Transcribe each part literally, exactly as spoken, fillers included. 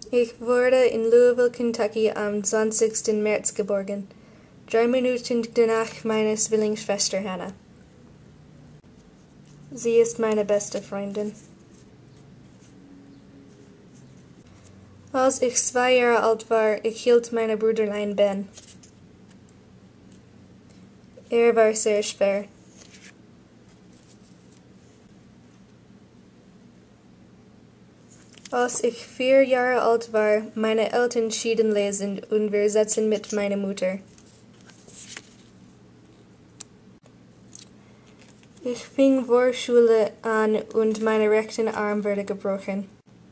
Ich wurde in Louisville, Kentucky am zwanzigsten März geboren, drei Minuten danach meine Zwillingsschwester Hannah. Sie ist meine beste Freundin. Als ich zwei Jahre alt war, ich hielt meine Brüderlein Ben. Er war sehr schwer. Als ich vier Jahre alt war, meine Eltern schieden lesen und wir setzten mit meiner Mutter. Ich fing Vorschule an und mein rechten Arm wurde gebrochen.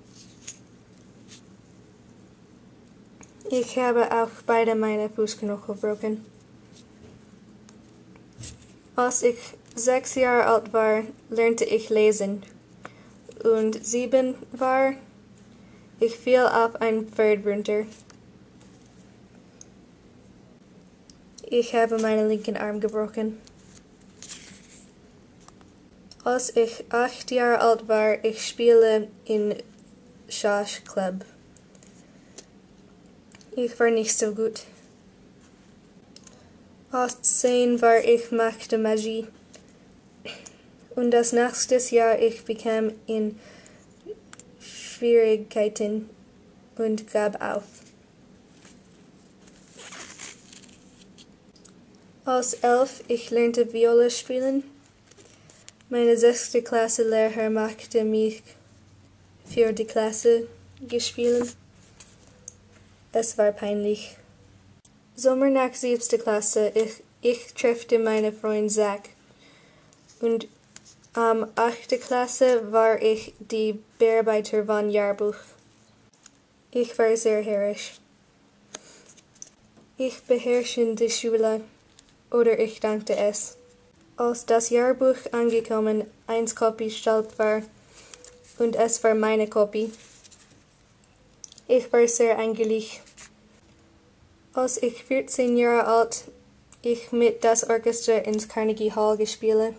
Ich habe auch beide meine Fußknochen gebrochen. Als ich sechs Jahre alt war, lernte ich lesen. Und sieben war, ich fiel auf ein Pferd runter. Ich habe meinen linken Arm gebrochen. Als ich acht Jahre alt war, ich spielte in Schachclub. Ich war nicht so gut. Als zehn war ich machte Magie. Und das nächste Jahr ich bekam in Schwierigkeiten und gab auf. Als elf ich lernte Viola spielen. Meine sechste Klasse Lehrer machte mich für die Klasse gespielt. Es war peinlich. Sommer nach siebte Klasse, ich, ich treffte meinen Freund Zach. Und am achte Klasse war ich die Bearbeiter von Jahrbuch. Ich war sehr herrisch. Ich beherrschte die Schule, oder ich dachte es. Als das Jahrbuch angekommen, eins Kopie stolz war, und es war meine Kopie. Ich war sehr ärgerlich. Als ich vierzehn Jahre alt, ich mit das Orchester ins Carnegie Hall gespielt.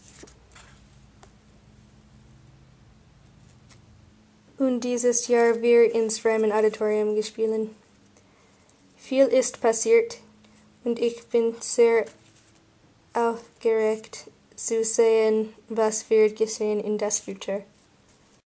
Und dieses Jahr wir ins Raymond Auditorium gespielt. Viel ist passiert und ich bin sehr aufgeregt zu sehen, was wird geschehen in das Future.